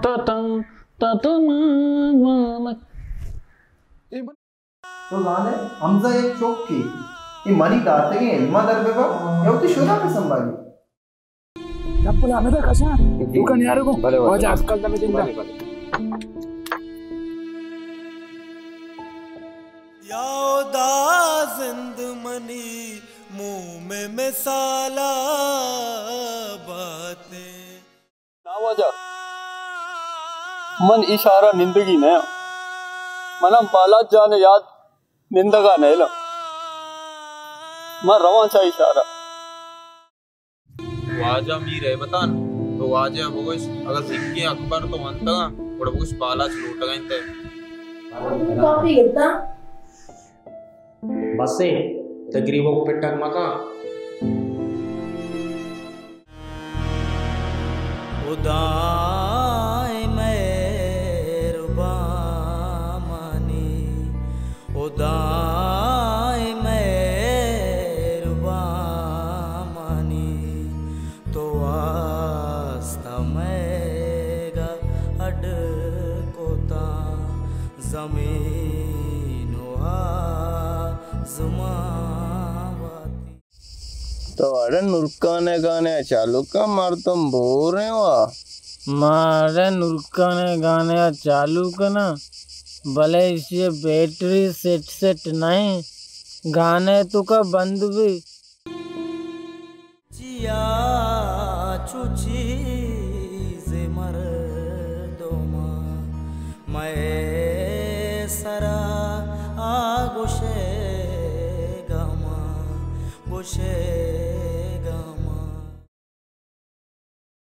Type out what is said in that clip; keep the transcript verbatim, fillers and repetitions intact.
तो गाने हमजा एक चौक की ये मरी दाते के इल्मा दरबेबा या तो शोधा पे संभाली डप्पला में कशा दुकान यार को आज आजकल तमे जिंदा यादा जिंदमनी मुंह में मिसाला बातें नावाजा मन इशारा निंदगी नया मनम पाला जाने याद निंदगा नैला मैं रवा चा इशारा वाजा मीर है बतान तो वाजा बगस अगर सिक्के अकबर तो अंतगा और बगस पाला छूटगा इंते काफी इतना बसे तकरीबन पिटक मका उदाई मेहरबानी उदाई मेहरबानी तो वास्ता मेगा अड कोता जमीन तो अरे नुरकाने गाने चालू का मार तुम बोल रहे हो मारे नुरकाने गाने चालू का ना भले इससे बैटरी सेट सेट नहीं गाने तो का बंद भी चिया चुची जे मर दो मैं सरा आगोशे गमा गोशे